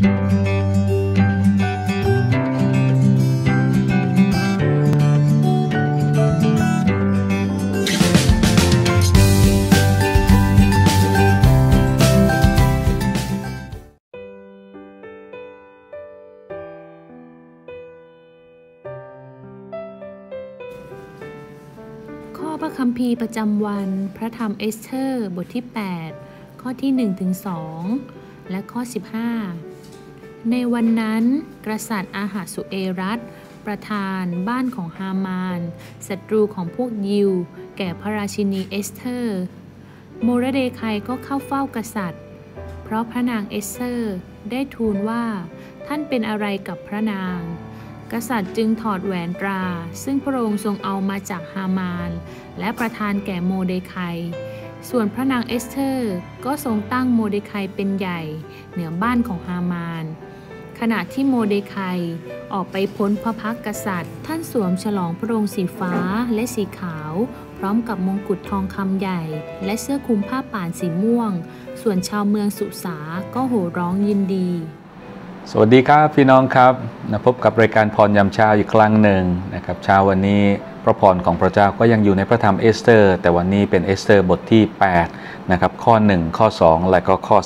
ข้อพระคัมภีร์ประจำวันพระธรรมเอสเธอร์บทที่ 8 ข้อที่ 1-2 และข้อ 15 ในวันนั้นกษัตริย์อาหาสุเอรัสประธานบ้านของฮามานศัตรูของพวกยิวแก่พระราชินีเอสเธอร์โมรเดคายก็เข้าเฝ้ากษัตริย์เพราะพระนางเอสเธอร์ได้ทูลว่าท่านเป็นอะไรกับพระนางกษัตริย์จึงถอดแหวนตราซึ่งพระองค์ทรงเอามาจากฮามานและประทานแก่โมเดคายส่วนพระนางเอสเธอร์ก็ทรงตั้งโมเดคายเป็นใหญ่เหนือบ้านของฮามานขณะที่โมเดคายออกไปพ้นพระพักตร์กษัตริย์ท่านสวมฉลองพระโรงสีฟ้าและสีขาวพร้อมกับมงกุฎทองคำใหญ่และเสื้อคลุมผ้าป่านสีม่วงส่วนชาวเมืองสุสาก็โห่ร้องยินดีสวัสดีครับพี่น้องครับพบกับรายการพรยามเช้าอีกครั้งหนึ่งนะครับเช้าวันนี้พระพรของพระเจ้าก็ยังอยู่ในพระธรรมเอสเธอร์แต่วันนี้เป็นเอสเธอร์บทที่8นะครับข้อ1ข้อ2และก็ข้อ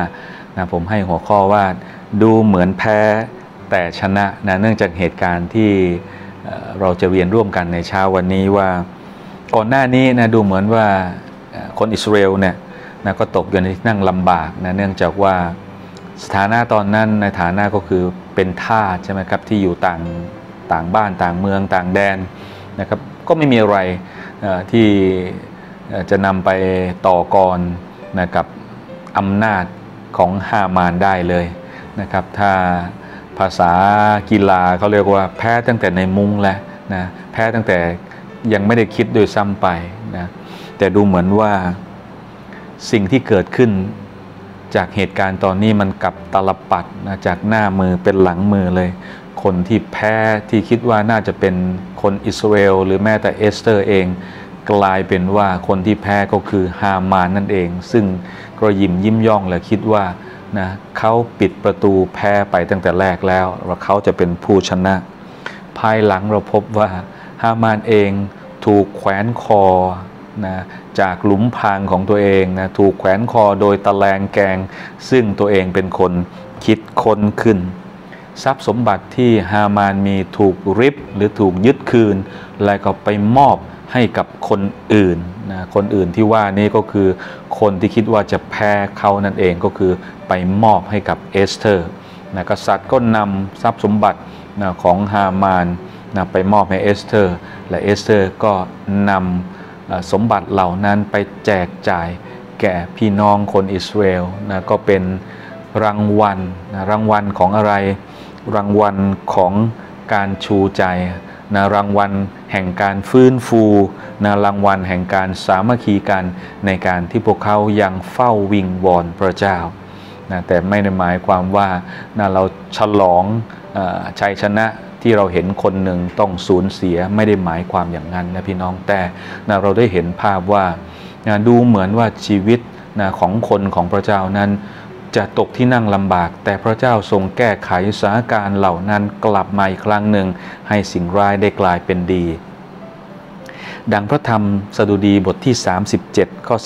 15นะผมให้หัวข้อว่าดูเหมือนแพ้แต่ชนะนะเนื่องจากเหตุการณ์ที่เราจะเรียนร่วมกันในเช้าวันนี้ว่าก่อนหน้านี้นะดูเหมือนว่าคนอิสราเอลเนี่ยนะก็ตกอยู่ในที่นั่งลำบากนะเนื่องจากว่าสถานะตอนนั้นในฐานะก็คือเป็นทาสใช่ไหมครับที่อยู่ต่างบ้านต่างเมืองต่างแดนนะครับก็ไม่มีอะไรที่จะนำไปต่อกรกับอำนาจของฮามานได้เลยนะครับถ้าภาษากีฬาเขาเรียกว่าแพ้ตั้งแต่ในมุ้งแล้วนะแพ้ตั้งแต่ยังไม่ได้คิดโดยซ้ำไปนะแต่ดูเหมือนว่าสิ่งที่เกิดขึ้นจากเหตุการณ์ตอนนี้มันกลับตลปัดนะจากหน้ามือเป็นหลังมือเลยคนที่แพ้ที่คิดว่าน่าจะเป็นคนอิสราเอลหรือแม้แต่เอสเธอร์เองกลายเป็นว่าคนที่แพ้ก็คือฮามานนั่นเองซึ่งก็ยิ้มย่องและคิดว่านะเขาปิดประตูแพ้ไปตั้งแต่แรกแล้วว่าเขาจะเป็นผู้ชนะภายหลังเราพบว่าฮามานเองถูกแขวนคอนะจากหลุมพรางของตัวเองนะถูกแขวนคอโดยตะแลงแกงซึ่งตัวเองเป็นคนคิดค้นขึ้นทรัพย์สมบัติที่ฮามานมีถูกริบหรือถูกยึดคืนแล้วก็ไปมอบให้กับคนอื่นนะคนอื่นที่ว่านี้ก็คือคนที่คิดว่าจะแพ้เขานั่นเองก็คือไปมอบให้กับเอสเธอร์นะกษัตริย์ก็นำทรัพย์สมบัตินะของฮามานนะไปมอบให้เอสเธอร์และเอสเธอร์ก็นำสมบัติเหล่านั้นไปแจกจ่ายแก่พี่น้องคนอิสราเอลนะก็เป็นรางวัลนะรางวัลของอะไรรางวัลของการชูใจนะรางวัลแห่งการฟื้นฟูนะรางวัลแห่งการสามัคคีกันในการที่พวกเขายังเฝ้าวิงวอนพระเจ้านะแต่ไม่ได้หมายความว่านะเราฉลองชัยชนะที่เราเห็นคนหนึ่งต้องสูญเสียไม่ได้หมายความอย่างนั้นนะพี่น้องแต่นะเราได้เห็นภาพว่านะดูเหมือนว่าชีวิตนะของคนของพระเจ้านั้นจะตกที่นั่งลำบากแต่พระเจ้าทรงแก้ไขสถานการณ์เหล่านั้นกลับมาอีกครั้งหนึ่งให้สิ่งร้ายได้กลายเป็นดีดังพระธรรมสดุดีบทที่37ข้อ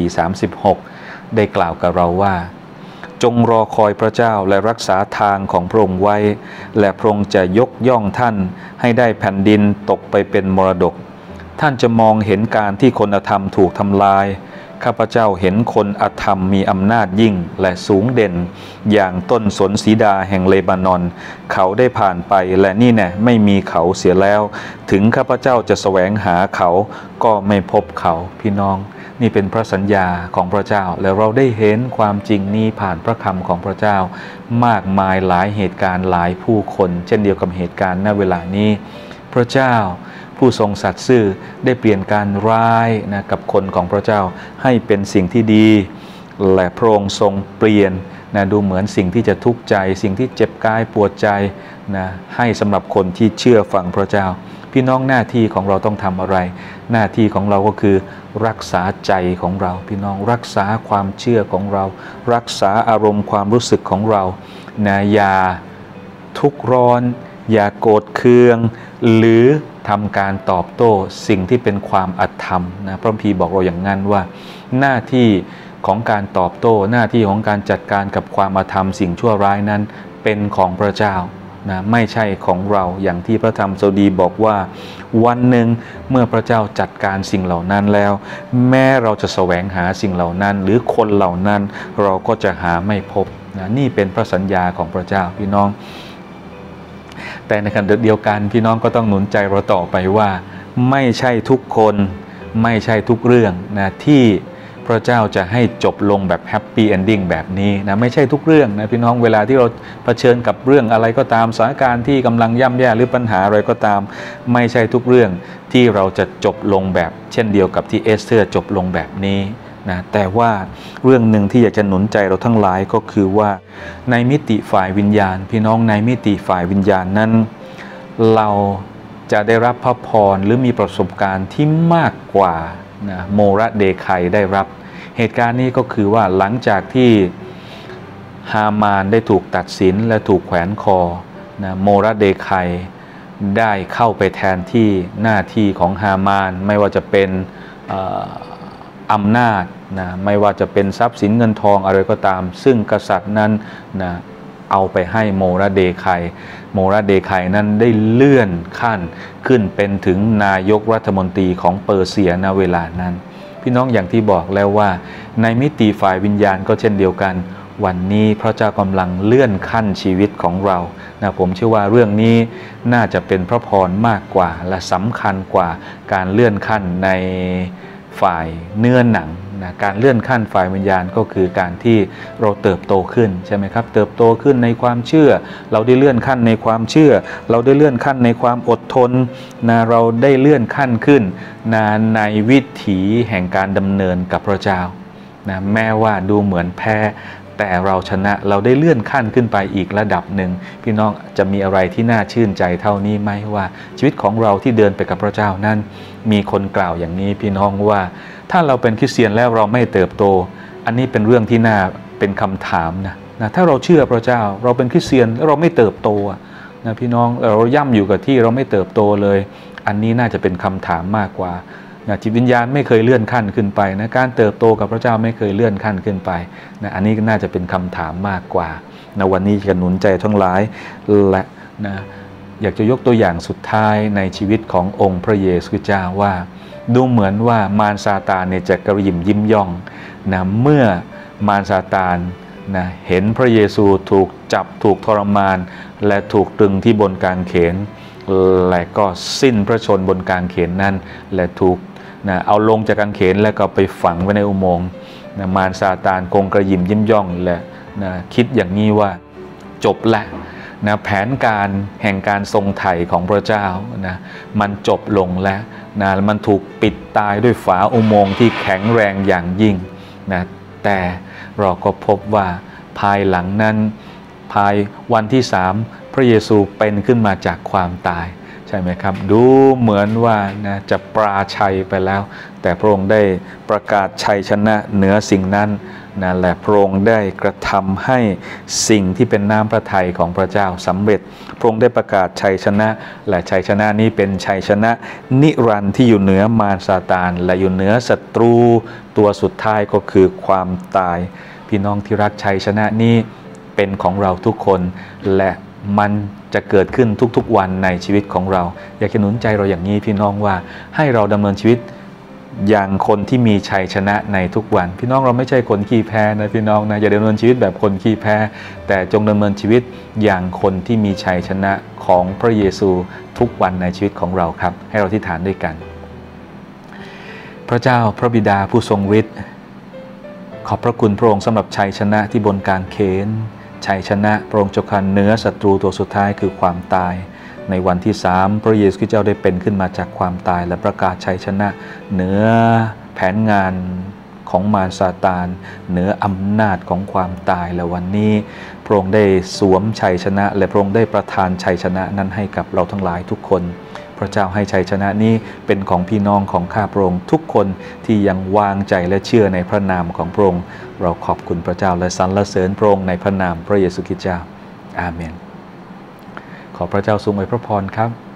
34-36ได้กล่าวกับเราว่าจงรอคอยพระเจ้าและรักษาทางของพระองค์ไว้และพระองค์จะยกย่องท่านให้ได้แผ่นดินตกไปเป็นมรดกท่านจะมองเห็นการที่คนอธรรมถูกทำลายข้าพเจ้าเห็นคนอธรรมมีอำนาจยิ่งและสูงเด่นอย่างต้นสนสีดาแห่งเลบานอนเขาได้ผ่านไปและนี่แน่ไม่มีเขาเสียแล้วถึงข้าพเจ้าจะแสวงหาเขาก็ไม่พบเขาพี่น้องนี่เป็นพระสัญญาของพระเจ้าและเราได้เห็นความจริงนี้ผ่านพระคำของพระเจ้ามากมายหลายเหตุการณ์หลายผู้คนเช่นเดียวกับเหตุการณ์ณเวลานี้พระเจ้าผู้ทรงสัตย์ซื่อได้เปลี่ยนการร้ายนะกับคนของพระเจ้าให้เป็นสิ่งที่ดีและพระองค์ทรงเปลี่ยนนะดูเหมือนสิ่งที่จะทุกข์ใจสิ่งที่เจ็บกายปวดใจนะให้สำหรับคนที่เชื่อฟังพระเจ้าพี่น้องหน้าที่ของเราต้องทำอะไรหน้าที่ของเราก็คือรักษาใจของเราพี่น้องรักษาความเชื่อของเรารักษาอารมณ์ความรู้สึกของเรานะอย่าทุกข์ร้อนอย่าโกรธเคืองหรือทำการตอบโต้สิ่งที่เป็นความอธรรมนะพระคัมภีร์บอกเราอย่างนั้นว่าหน้าที่ของการตอบโต้หน้าที่ของการจัดการกับความอธรรมสิ่งชั่วร้ายนั้นเป็นของพระเจ้านะไม่ใช่ของเราอย่างที่พระธรรมสดุดีบอกว่าวันหนึ่งเมื่อพระเจ้าจัดการสิ่งเหล่านั้นแล้วแม้เราจะแสวงหาสิ่งเหล่านั้นหรือคนเหล่านั้นเราก็จะหาไม่พบนะนี่เป็นพระสัญญาของพระเจ้าพี่น้องแต่ในขณะเดียวกันพี่น้องก็ต้องหนุนใจเราต่อไปว่าไม่ใช่ทุกคนไม่ใช่ทุกเรื่องนะที่พระเจ้าจะให้จบลงแบบแฮปปี้เอนดิ้งแบบนี้นะไม่ใช่ทุกเรื่องนะพี่น้องเวลาที่เราเผชิญกับเรื่องอะไรก็ตามสถานการณ์ที่กำลังย่ำแย่หรือปัญหาอะไรก็ตามไม่ใช่ทุกเรื่องที่เราจะจบลงแบบเช่นเดียวกับที่เอสเธอร์จบลงแบบนี้นะแต่ว่าเรื่องหนึ่งที่อยากจะหนุนใจเราทั้งหลายก็คือว่าในมิติฝ่ายวิญญาณพี่น้องในมิติฝ่ายวิญญาณนั้นเราจะได้รับพระพรหรือมีประสบการณ์ที่มากกว่านะโมระเดไคได้รับเหตุการณ์นี้ก็คือว่าหลังจากที่ฮามานได้ถูกตัดสินและถูกแขวนคอนะโมระเดไคได้เข้าไปแทนที่หน้าที่ของฮามานไม่ว่าจะเป็นอำนาจนะไม่ว่าจะเป็นทรัพย์สินเงินทองอะไรก็ตามซึ่งกษัตริย์นั้นนะเอาไปให้โมระเดไคโมระเดไคนั้นได้เลื่อนขั้นขึ้นเป็นถึงนายกรัฐมนตรีของเปอร์เซียณเวลานั้นพี่น้องอย่างที่บอกแล้วว่าในมิติฝ่ายวิญญาณก็เช่นเดียวกันวันนี้พระเจ้ากำลังเลื่อนขั้นชีวิตของเรานะผมเชื่อว่าเรื่องนี้น่าจะเป็นพระพรมากกว่าและสำคัญกว่าการเลื่อนขั้นในฝ่ายเนื้อหนังนะการเลื่อนขั้นฝ่ายวิญญาณก็คือการที่เราเติบโตขึ้นใช่ไหมครับเติบโตขึ้นในความเชื่อเราได้เลื่อนขั้นในความเชื่อเราได้เลื่อนขั้นในความอดทนนะเราได้เลื่อนขั้นขึ้นนะในวิถีแห่งการดำเนินกับพระเจ้านะแม้ว่าดูเหมือนแพ้แต่เราชนะเราได้เลื่อนขั้นขึ้นไปอีกระดับหนึ่งพี่น้องจะมีอะไรที่น่าชื่นใจเท่านี้ไหมว่าชีวิตของเราที่เดินไปกับพระเจ้านั้นมีคนกล่าวอย่างนี้พี่น้องว่าถ้าเราเป็นคริสเตียนแล้วเราไม่เติบโตอันนี้เป็นเรื่องที่น่าเป็นคำถามนะถ้าเราเชื่อพระเจ้าเราเป็นคริสเตียนแล้วเราไม่เติบโตนะพี่น้องเราย่ำอยู่กับที่เราไม่เติบโตเลยอันนี้น่าจะเป็นคำถามมากกว่าจิตวิญญาณไม่เคยเลื่อนขั้นขึ้นไปนะการเติบโตกับพระเจ้าไม่เคยเลื่อนขั้นขึ้นไปนะอันนี้น่าจะเป็นคำถามมากกว่านะวันนี้จะหนุนใจทั้งหลายและนะอยากจะยกตัวอย่างสุดท้ายในชีวิตขององค์พระเยซูคริสต์เจ้าว่าดูเหมือนว่ามารซาตานเนี่ยจะกระยิมยิ้มย่องนะเมื่อมารซาตานนะเห็นพระเยซูถูกจับถูกทรมานและถูกตรึงที่บนกางเขนและก็สิ้นพระชนบนกางเขนนั้นและถูกนะเอาลงจากกางเขนแล้วก็ไปฝังไว้ในอุโมงค์นะมารซาตานคงกระยิมยิ้มย่องและนะคิดอย่างนี้ว่าจบละนะแผนการแห่งการทรงไถ่ของพระเจ้านะมันจบลงแล้วนะมันถูกปิดตายด้วยฝาอุโมงค์ที่แข็งแรงอย่างยิ่งนะแต่เราก็พบว่าภายหลังนั้นภายวันที่3พระเยซูเป็นขึ้นมาจากความตายใช่ไหมครับดูเหมือนว่านะจะปราชัยไปแล้วแต่พระองค์ได้ประกาศชัยชนะเหนือสิ่งนั้นนะและพระองค์ได้กระทำให้สิ่งที่เป็นน้ำพระทัยของพระเจ้าสำเร็จพระองค์ได้ประกาศชัยชนะและชัยชนะนี้เป็นชัยชนะนิรันดร์ที่อยู่เหนือมารซาตานและอยู่เหนือศัตรูตัวสุดท้ายก็คือความตายพี่น้องที่รักชัยชนะนี้เป็นของเราทุกคนและมันจะเกิดขึ้นทุกๆวันในชีวิตของเราอยากจะหนุนใจเราอย่างนี้พี่น้องว่าให้เราดำเนินชีวิตอย่างคนที่มีชัยชนะในทุกวันพี่น้องเราไม่ใช่คนขี้แพ้นะพี่น้องนะอย่าดำเนินชีวิตแบบคนขี้แพ้แต่จงดำเนินชีวิตอย่างคนที่มีชัยชนะของพระเยซูทุกวันในชีวิตของเราครับให้เราอธิษฐานด้วยกันพระเจ้าพระบิดาผู้ทรงฤทธิ์ขอบพระคุณพระองค์สำหรับชัยชนะที่บนกางเขนชัยชนะพระองค์เจ้าข้าเหนือศัตรูตัวสุดท้ายคือความตายในวันที่3พระเยซูคริสต์เจ้าได้เป็นขึ้นมาจากความตายและประกาศชัยชนะเหนือแผนงานของมารซาตานเหนืออำนาจของความตายและวันนี้พระองค์ได้สวมชัยชนะและพระองค์ได้ประทานชัยชนะนั้นให้กับเราทั้งหลายทุกคนพระเจ้าให้ชัยชนะนี้เป็นของพี่น้องของข้าพระองค์ทุกคนที่ยังวางใจและเชื่อในพระนามของพระองค์เราขอบคุณพระเจ้าและสรรเสริญพระองค์ในพระนามพระเยซูคริสต์เจ้าอาเมนขอพระเจ้าทรงอวยพระพรครับ